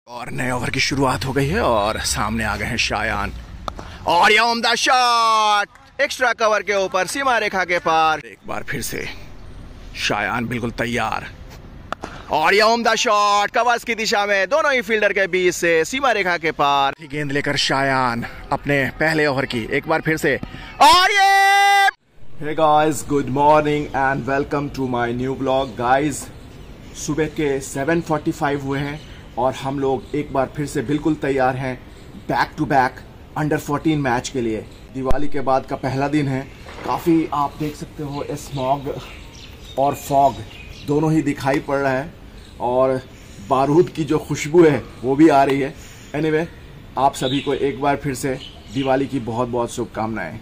और नए ओवर की शुरुआत हो गई है और सामने आ गए हैं शायान और ये उम्दा शॉट एक्स्ट्रा कवर के ऊपर सीमा रेखा के पार। एक बार फिर से शायान बिल्कुल तैयार और ये उम्दा शॉट कवर्स की दिशा में दोनों ही फील्डर के बीच से सीमा रेखा के पार। गेंद लेकर शायान अपने पहले ओवर की एक बार फिर से और ये Hey guys, good morning and welcome to my new vlog guys। सुबह के 7:45 हुए हैं और हम लोग एक बार फिर से बिल्कुल तैयार हैं back to back under 14 match के लिए। दिवाली के बाद का पहला दिन है। काफ़ी आप देख सकते हो स्मॉग और फॉग दोनों ही दिखाई पड़ रहा है और बारूद की जो खुशबू है वो भी आ रही है। एनीवे, आप सभी को एक बार फिर से दिवाली की बहुत बहुत शुभकामनाएं।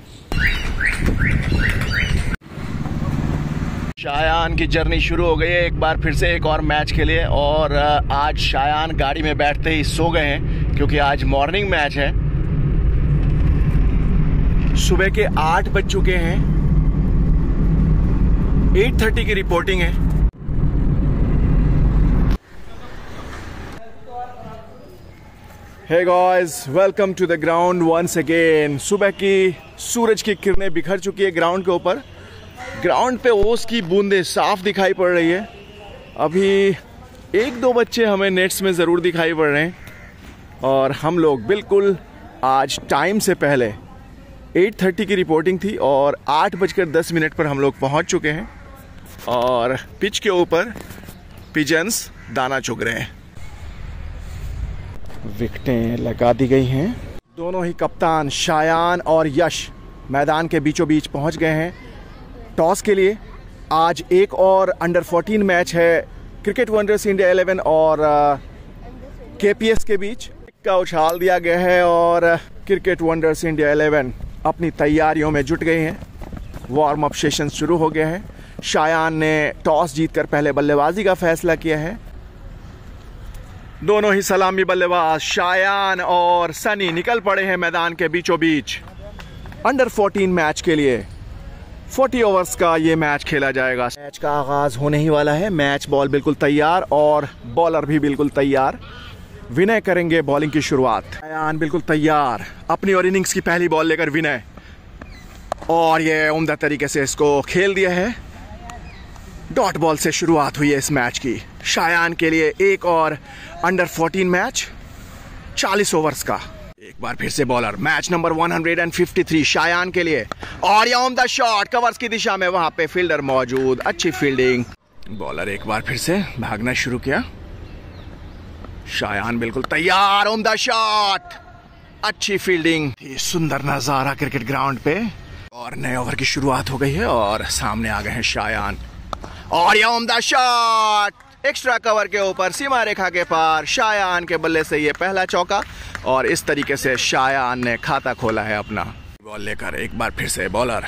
शायान की जर्नी शुरू हो गई है एक बार फिर से एक और मैच के लिए। और आज शायान गाड़ी में बैठते ही सो गए हैं क्योंकि आज मॉर्निंग मैच है। सुबह के 8 बज चुके हैं, 8:30 की रिपोर्टिंग है। Hey guys, welcome to the ground once again। सुबह की सूरज की किरणें बिखर चुकी है ग्राउंड के ऊपर। ग्राउंड पे ओस की बूंदें साफ दिखाई पड़ रही है। अभी 1-2 बच्चे हमें नेट्स में ज़रूर दिखाई पड़ रहे हैं और हम लोग बिल्कुल आज टाइम से पहले 8:30 की रिपोर्टिंग थी और 8:10 पर हम लोग पहुंच चुके हैं और पिच के ऊपर पिजन्स दाना चुग रहे हैं। विकेटें लगा दी गई हैं। दोनों ही कप्तान शायान और यश मैदान के बीचों बीच पहुंच गए हैं टॉस के लिए। आज एक और अंडर 14 मैच है क्रिकेट वंडर्स इंडिया 11 और केपीएस के बीच का उछाल दिया गया है और क्रिकेट वंडर्स इंडिया 11 अपनी तैयारियों में जुट गए हैं। वार्म अप सेशन शुरू हो गया है। शायान ने टॉस जीतकर पहले बल्लेबाजी का फैसला किया है। दोनों ही सलामी बल्लेबाज शायान और सनी निकल पड़े हैं मैदान के बीचों बीच अंडर 14 मैच के लिए। 40 ओवर्स का ये मैच खेला जाएगा। मैच का आगाज होने ही वाला है। मैच बॉल बिल्कुल तैयार और बॉलर भी बिल्कुल तैयार। विनय करेंगे बॉलिंग की शुरुआत। शायान बिल्कुल तैयार अपनी और इनिंग्स की पहली बॉल लेकर विनय और ये उम्दा तरीके से इसको खेल दिया है। डॉट बॉल से शुरुआत हुई है इस मैच की। शायान के लिए एक और अंडर 14 मैच 40 ओवर्स का। एक बार फिर से बॉलर मैच नंबर 153 शायान के लिए और ये उम्दा शॉट कवर्स की दिशा में, वहां पे फील्डर मौजूद, अच्छी फील्डिंग। बॉलर एक बार फिर से भागना शुरू किया। शायान बिल्कुल तैयार, उम्दा शॉट, अच्छी फील्डिंग। ये सुंदर नजारा क्रिकेट ग्राउंड पे। और नए ओवर की शुरुआत हो गई है और सामने आ गए हैं शायान और ये उम्दा शॉट एक्स्ट्रा कवर के ऊपर सीमा रेखा के पार। शायान के बल्ले से ये पहला चौका और इस तरीके से शायान ने खाता खोला है अपना। बॉल लेकर एक बार फिर से बॉलर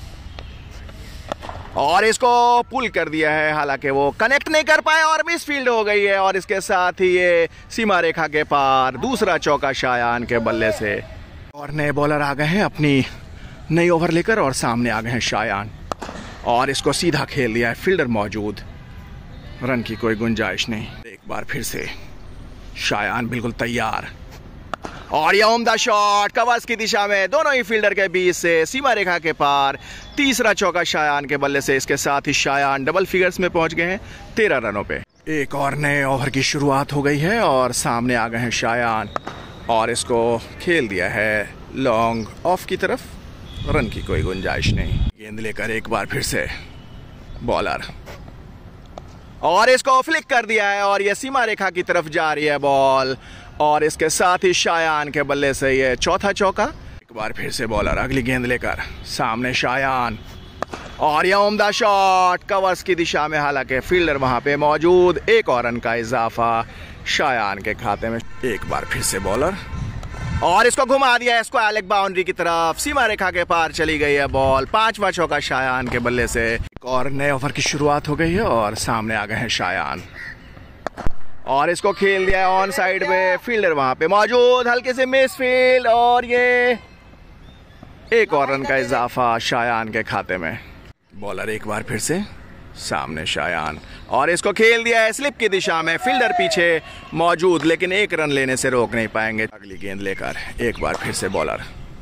और इसको पुल कर दिया है, हालांकि वो कनेक्ट नहीं कर पाए और मिस फील्ड हो गई है और इसके साथ ही ये सीमा रेखा के पार। दूसरा चौका शायान के बल्ले से। और नए बॉलर आ गए हैं अपनी नई ओवर लेकर और सामने आ गए हैं शायान और इसको सीधा खेल दिया है, फील्डर मौजूद, रन की कोई गुंजाइश नहीं। एक बार फिर से शायान बिल्कुल तैयार और यह उम्दा शॉट कवर्स की दिशा में दोनों ही फील्डर के बीच से सीमा रेखा के पार। तीसरा चौका शायान के बल्ले से। इसके साथ ही शायान डबल फिगर्स में पहुंच गए हैं 13 रनों पे। एक और नए ओवर की शुरुआत हो गई है और सामने आ गए हैं शायान और इसको खेल दिया है लॉन्ग ऑफ की तरफ, रन की कोई गुंजाइश नहीं। गेंद लेकर एक बार फिर से बॉलर और इसको फ्लिक कर दिया है और ये सीमा रेखा की तरफ जा रही है बॉल और इसके साथ ही शायान के बल्ले से ये चौथा चौका। एक बार फिर से बॉलर अगली गेंद लेकर सामने शायान और यह उम्दा शॉट कवर्स की दिशा में, हालांकि फील्डर वहां पे मौजूद। एक और रन का इजाफा शायान के खाते में। एक बार फिर से बॉलर और इसको घुमा दिया, इसको एलेक बाउंड्री की तरफ, सीमा रेखा के पार चली गई है बॉल। पांचवा चौका शायान के बल्ले से। एक और नए ओवर की शुरुआत हो गई है और सामने आ गए हैं शायान और इसको खेल दिया है ऑन साइड में, फील्डर वहां पे मौजूद, हल्के से मिस फील्ड और ये एक और रन का इजाफा शायान के खाते में। बॉलर एक बार फिर से सामने शायान और इसको खेल दिया है स्लिप की दिशा में, फील्डर पीछे मौजूद, लेकिन एक रन लेने से रोक नहीं पाएंगे। अगली गेंद लेकर एक बार फिर से बॉलर,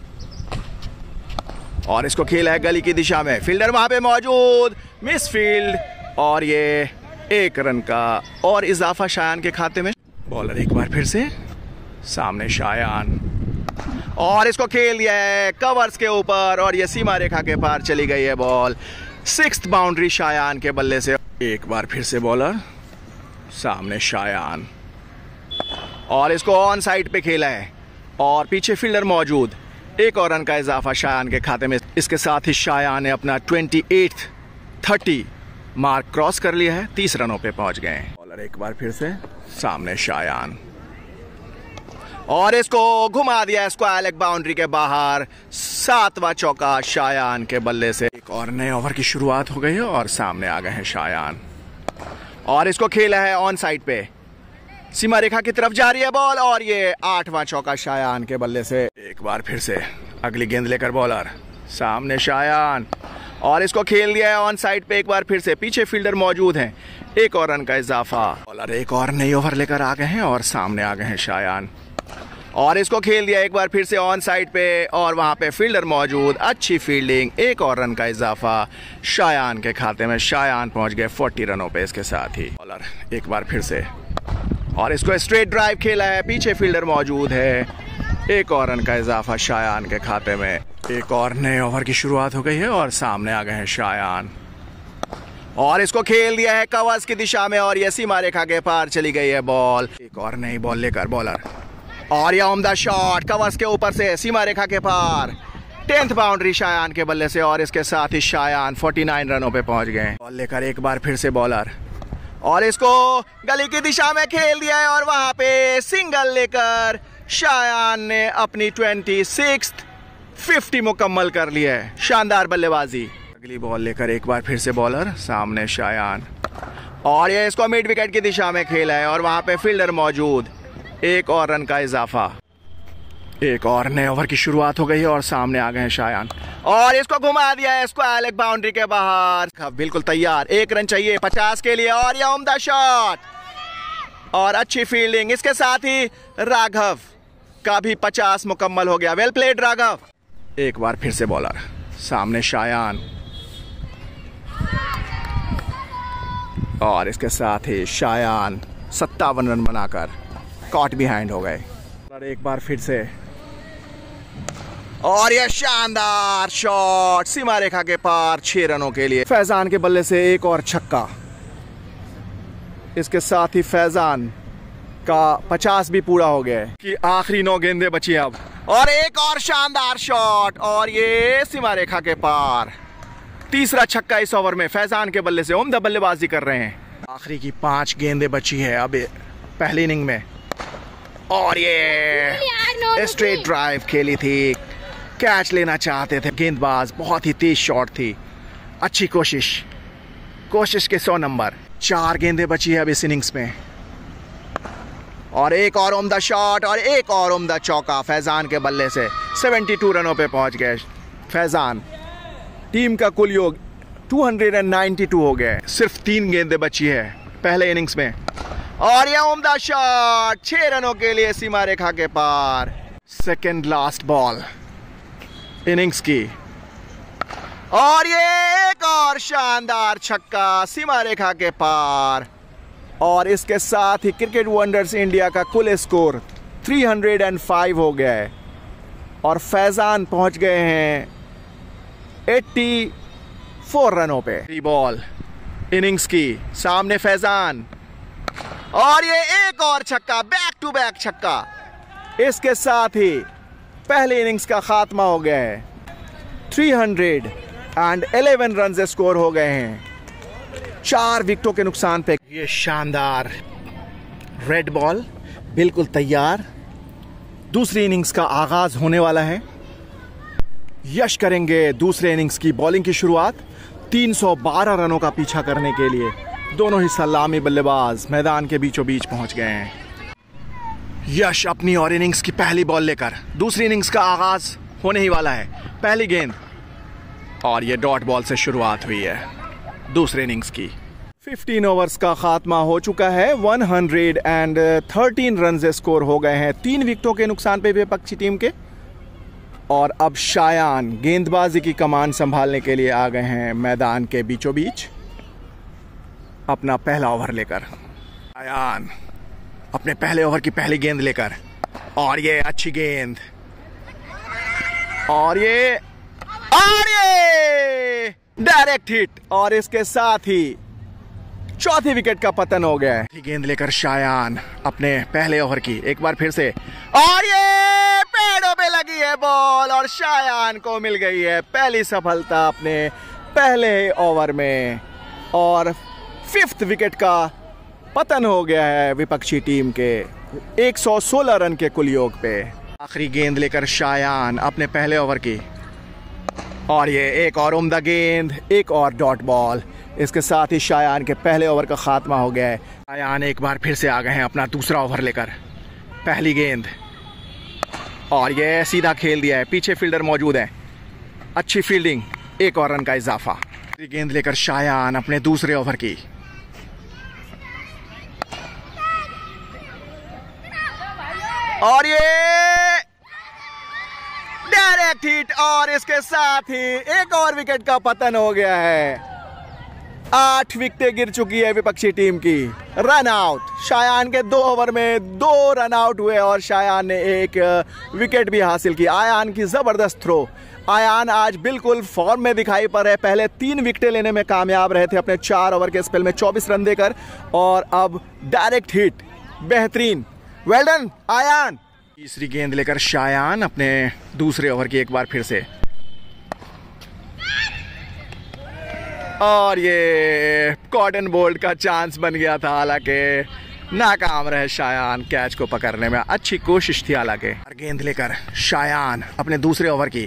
और इसको खेला है गली की दिशा में, फील्डर वहां पे मौजूद, मिस फील्ड, और ये एक रन का और इजाफा शायान के खाते में। बॉलर एक बार फिर से सामने शायान, और इसको खेल दिया है कवर्स के ऊपर, और ये सीमा रेखा के पार चली गई है बॉल। 6th बाउंड्री शायान के बल्ले से। एक बार फिर से बॉलर सामने शायान, और इसको ऑन साइड पे खेला है और पीछे फील्डर मौजूद, एक और रन का इजाफा शायान के खाते में। इसके साथ ही शायान ने अपना 28-30 मार्क क्रॉस कर लिया है, 30 रनों पे पहुंच गए हैं। बॉलर एक बार फिर से सामने शायान, और इसको घुमा दिया स्क्वायर लेग बाउंड्री के बाहर। 7वां चौका शायान के बल्ले से। एक और नए ओवर की शुरुआत हो गई है और सामने आ गए हैं शायान, और इसको खेला है ऑन साइड पे, सीमा रेखा की तरफ जा रही है बॉल, और ये 8वां चौका शायान के बल्ले से। एक बार फिर से अगली गेंद लेकर बॉलर सामने शायान, और इसको खेल दिया है ऑन साइड पे, एक बार फिर से पीछे फील्डर मौजूद हैं, एक और रन का इजाफा। बॉलर एक और नई ओवर लेकर आ गए हैं और सामने आ गए हैं शायान, और इसको खेल दिया एक बार फिर से ऑन साइड पे, और वहां पे फील्डर मौजूद, अच्छी फील्डिंग, एक और रन का इजाफा शायान के खाते में। शायान पहुंच गए 40 रनों पे इसके साथ ही। बॉलर एक बार फिर से, और इसको स्ट्रेट ड्राइव खेला है, पीछे फील्डर मौजूद है, एक और रन का इजाफा शायान के खाते में। एक और नए ओवर की शुरुआत हो गई है और सामने आ गए हैं शायान, और इसको खेल दिया है कवर्स की दिशा में, और ये सीमा रेखा के पार चली गई है बॉल। एक और नई बॉल लेकर बॉलर, और यह उम्दा शॉट कवर्स के ऊपर से सीमा रेखा के पार। 10th बाउंड्री शायान के बल्ले से, और इसके साथ ही शायान 49 रनों पे पहुंच गए। बॉल लेकर एक बार फिर से बॉलर, और इसको गली की दिशा में खेल दिया है, और वहां पे सिंगल लेकर शायान ने अपनी 26th 50 मुकम्मल कर लिया है। शानदार बल्लेबाजी। अगली बॉल लेकर एक बार फिर से बॉलर सामने शायान, और ये इसको मिड विकेट की दिशा में खेला है, और वहां पे फील्डर मौजूद, एक और रन का इजाफा। एक और नए ओवर की शुरुआत हो गई है और सामने आ गए हैं शायान, और इसको घुमा दिया है स्क्वायर लेग बाउंड्री के बाहर। बिल्कुल तैयार, एक रन चाहिए 50 के लिए, और यह उम्दा शॉट और अच्छी फील्डिंग। इसके साथ ही राघव का भी 50 मुकम्मल हो गया। Well played Raghav. एक बार फिर से बॉलर सामने शायान, और इसके साथ ही शायान 57 रन बनाकर कॉट बिहाइंड हो गए। और एक बार फिर से, और यह शानदार शॉट सीमा रेखा के पार 6 रनों के लिए। फैजान के बल्ले से एक और छक्का। इसके साथ ही फैजान का 50 भी पूरा हो गया है कि आखिरी 9 गेंदें बची अब, और एक और शानदार शॉट, और ये सीमा रेखा के पार। तीसरा छक्का इस ओवर में फैजान के बल्ले से। उम्दा बल्लेबाजी कर रहे हैं। आखिरी की 5 गेंदें बची है अब पहली इनिंग में, और ये स्ट्रेट ड्राइव खेली थी, कैच लेना चाहते थे गेंदबाज, बहुत ही तेज शॉट थी, अच्छी कोशिश के 100 नंबर। 4 गेंदें बची है अब इस इनिंग्स में, और एक और उम्दा शॉट, और एक और उम्दा चौका फैजान के बल्ले से। 72 रनों पे पहुंच गए फैजान। टीम का कुल योग 292 हो गए। सिर्फ 3 गेंदें बची है पहले इनिंग्स में, और यह उम्दा शॉट 6 रनों के लिए सीमा रेखा के पार। सेकेंड लास्ट बॉल इनिंग्स की, और ये एक और शानदार छक्का सीमा रेखा के पार, और इसके साथ ही क्रिकेट वंडर्स इंडिया का कुल स्कोर 305 हो गया है, और फैजान पहुंच गए हैं 84 रनों पे। बॉल इनिंग्स की, सामने फैजान, और ये एक और छक्का, बैक टू बैक छक्का। इसके साथ ही पहले इनिंग्स का खात्मा हो गया है। 311 रन स्कोर हो गए हैं 4 विकेटों के नुकसान पे। ये शानदार रेड बॉल बिल्कुल तैयार। दूसरी इनिंग्स का आगाज होने वाला है। यश करेंगे दूसरे इनिंग्स की बॉलिंग की शुरुआत 312 रनों का पीछा करने के लिए। दोनों ही सलामी बल्लेबाज मैदान के बीचों बीच पहुंच गए हैं। यश अपनी और इनिंग्स की पहली बॉल लेकर दूसरी इनिंग्स का आगाज होने ही वाला है। पहली गेंद, और ये डॉट बॉल से शुरुआत हुई है दूसरे इनिंग्स की। 15 ओवर्स का खात्मा हो चुका है। 113 रन स्कोर हो गए हैं 3 विकेटों के नुकसान पे विपक्षी टीम के। और अब शायान गेंदबाजी की कमान संभालने के लिए आ गए हैं मैदान के बीचों बीच अपना पहला ओवर लेकर। शायान अपने पहले ओवर की पहली गेंद लेकर, और ये अच्छी गेंद, और ये डायरेक्ट हिट, और इसके साथ ही चौथी विकेट का पतन हो गया है। गेंद लेकर शायान अपने पहले ओवर की एक बार फिर से, और ये पैडों पे लगी है बॉल और शायान को मिल गई है पहली सफलता अपने पहले ओवर में। और 5th विकेट का पतन हो गया है विपक्षी टीम के 116 रन के कुल योग पे। आखिरी गेंद लेकर शायान अपने पहले ओवर की, और ये एक और उम्दा गेंद, एक और डॉट बॉल। इसके साथ ही शायान के पहले ओवर का खात्मा हो गया है। शायान एक बार फिर से आ गए हैं अपना दूसरा ओवर लेकर। पहली गेंद, और ये सीधा खेल दिया है, पीछे फील्डर मौजूद है, अच्छी फील्डिंग, एक और रन का इजाफा। गेंद लेकर शायान अपने दूसरे ओवर की, और ये डायरेक्ट हिट, और इसके साथ ही एक और विकेट का पतन हो गया है। 8 विकेटें गिर चुकी है विपक्षी टीम की। रन आउट, शायान के 2 ओवर में 2 रन आउट हुए और शायान ने एक विकेट भी हासिल की। आयान की जबरदस्त थ्रो। आयान आज बिल्कुल फॉर्म में दिखाई पड़ रहे। पहले 3 विकेटें लेने में कामयाब रहे थे अपने 4 ओवर के स्पेल में 24 रन देकर, और अब डायरेक्ट हिट, बेहतरीन, वेल डन आयान। तीसरी गेंद लेकर शायान अपने दूसरे ओवर की एक बार फिर से, और ये कॉटन बोल्ट का चांस बन गया था, हालांकि नाकाम रहे शायान कैच को पकड़ने में। अच्छी कोशिश थी हालांकि। गेंद लेकर शायान अपने दूसरे ओवर की,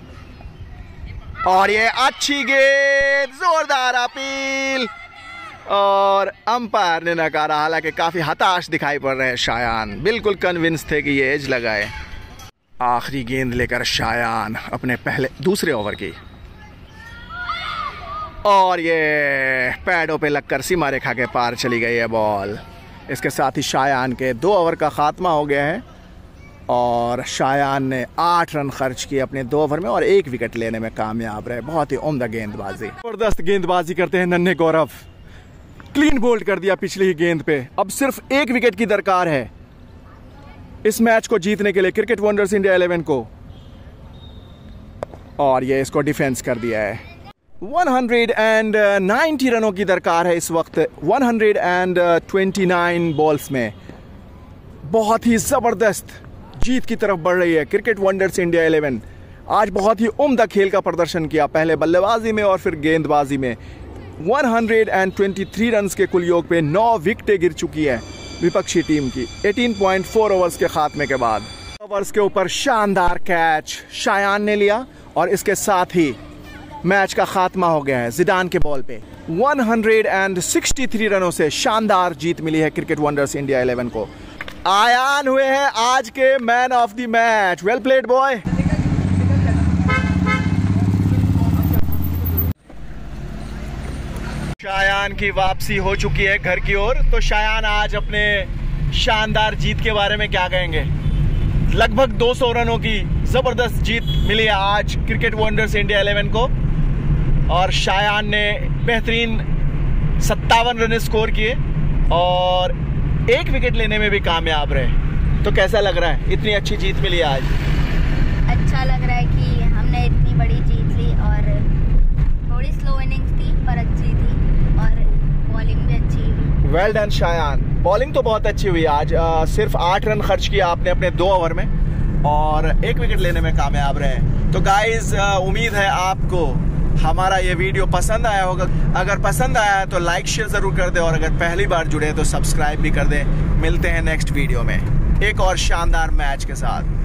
और ये अच्छी गेंद, जोरदार अपील, और अंपायर ने नकारा। हालांकि काफी हताश दिखाई पड़ रहे हैं शायान, बिल्कुल कन्विंस थे कि ये एज लगाए। आखिरी गेंद लेकर शायान अपने दूसरे ओवर की, और ये पैडों पे लगकर सीमा रेखा के पार चली गई है बॉल। इसके साथ ही शायान के 2 ओवर का खात्मा हो गया है, और शायान ने 8 रन खर्च किए अपने 2 ओवर में और 1 विकेट लेने में कामयाब रहे। बहुत ही उम्दा गेंदबाजी, जबरदस्त गेंदबाजी करते हैं नन्हे गौरव। क्लीन बोल्ड कर दिया पिछली ही गेंद पे। अब सिर्फ 1 विकेट की दरकार है इस मैच को जीतने के लिए क्रिकेट वंडर्स इंडिया 11 को, और ये इसको डिफेंस कर दिया है। 190 रनों की दरकार है इस वक्त 129 बॉल्स में। बहुत ही ज़बरदस्त जीत की तरफ बढ़ रही है क्रिकेट वंडर्स इंडिया 11। आज बहुत ही उम्दा खेल का प्रदर्शन किया, पहले बल्लेबाजी में और फिर गेंदबाजी में। 123 रन के कुल योग पे 9 विकेटें गिर चुकी है विपक्षी टीम की 18.4 ओवर्स के खात्मे के बाद। ओवर्स के ऊपर शानदार कैच शायान ने लिया, और इसके साथ ही मैच का खात्मा हो गया है जिडान के बॉल पे। 163 रनों से शानदार जीत मिली है क्रिकेट वंडर्स इंडिया 11 को। आयान हुए हैं आज के man of the match. Well played boy. Shayan की वापसी हो चुकी है घर की ओर। तो शायान आज अपने शानदार जीत के बारे में क्या कहेंगे? लगभग 200 रनों की जबरदस्त जीत मिली है आज क्रिकेट वंडर्स इंडिया 11 को, और शायान ने बेहतरीन 57 रन स्कोर किए और 1 विकेट लेने में भी कामयाब रहे। तो कैसा लग रहा है, इतनी अच्छी जीत मिली आज? अच्छा लग रहा है कि हमने इतनी बड़ी जीत ली, और थोड़ी स्लो इनिंग्स थी पर अच्छी थी, और बॉलिंग भी अच्छी हुई। वेल डन शायान, बॉलिंग तो बहुत अच्छी हुई आज। सिर्फ 8 रन खर्च किया आपने अपने 2 ओवर में और 1 विकेट लेने में कामयाब रहे। तो गाइज उम्मीद है आपको हमारा ये वीडियो पसंद आया होगा। अगर पसंद आया है तो लाइक शेयर ज़रूर कर दे, और अगर पहली बार जुड़े तो सब्सक्राइब भी कर दे। मिलते हैं नेक्स्ट वीडियो में एक और शानदार मैच के साथ।